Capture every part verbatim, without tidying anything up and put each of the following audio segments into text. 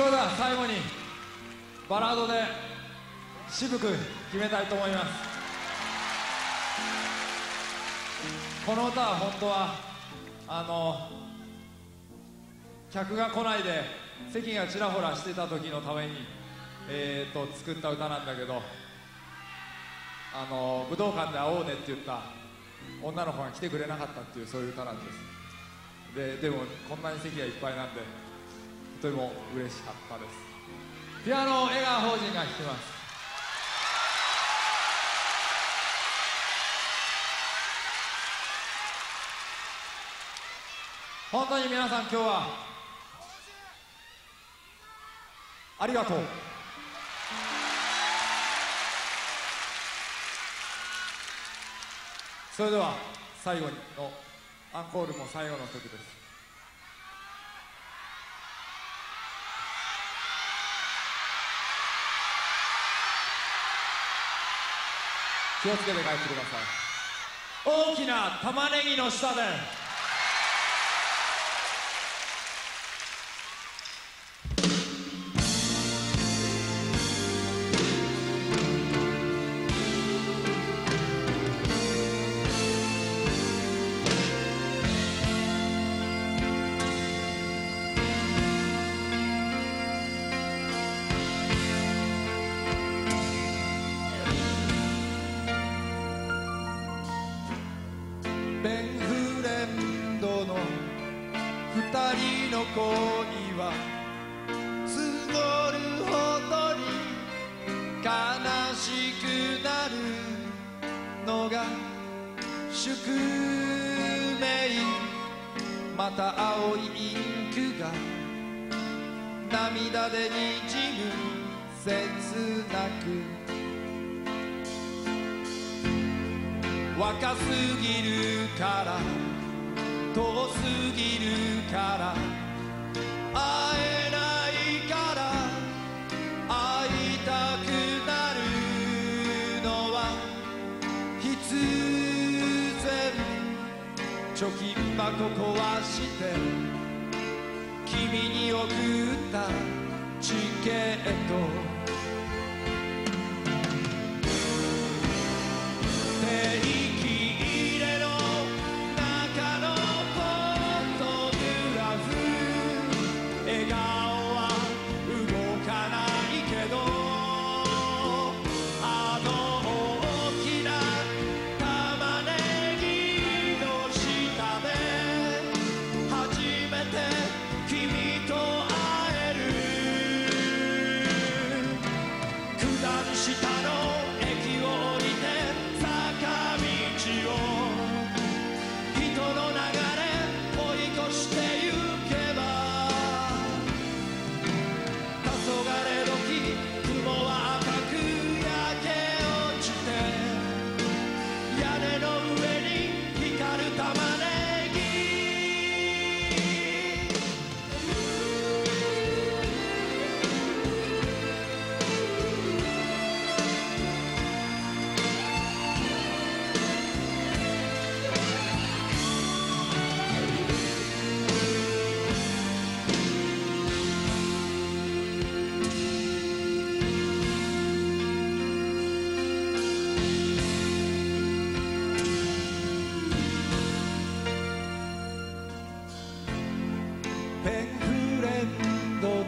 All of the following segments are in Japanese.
それでは最後にバラードで渋く決めたいと思います。この歌は本当はあの客が来ないで席がちらほらしてた時のために、えー、と作った歌なんだけど、あの武道館で会おうねって言った女の子が来てくれなかったっていう、そういう歌なんです。ででもこんなに席がいっぱいなんでとても嬉しかったです。ピアノ江川法人が弾きます。本当に皆さん今日はありがとう。それでは最後のアンコールも最後の曲です。気をつけて帰ってください。大きな玉ねぎの下でペンフレンドの二人の恋は募るほどに悲しくなるのが宿命。また青いインクが涙でにじむ切なく、若すぎるから遠すぎるから会えないから会いたくなるのは必然。貯金箱壊して君に送ったチケット、ペンフレンドの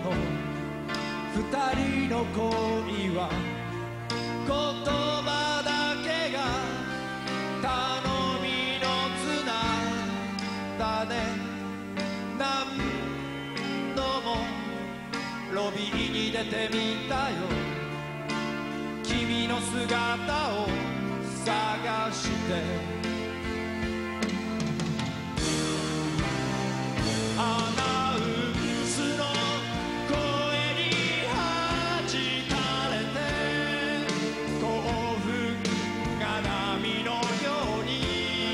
二人の恋は言葉だけが頼みの綱だね。何度もロビーに出てみたよ、君の姿を探して。アナウンスの声に弾かれて興奮が波のように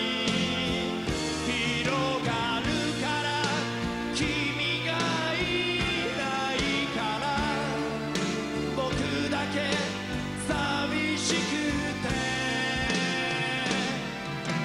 広がるから、君がいないから僕だけ寂しくて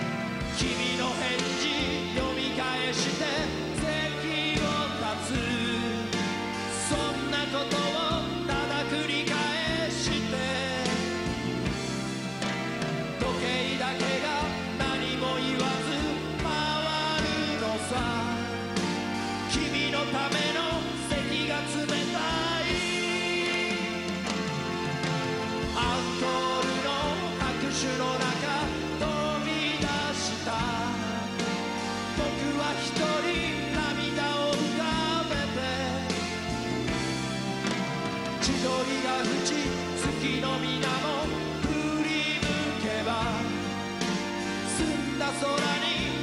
淵月の水面振り向けば澄んだ空に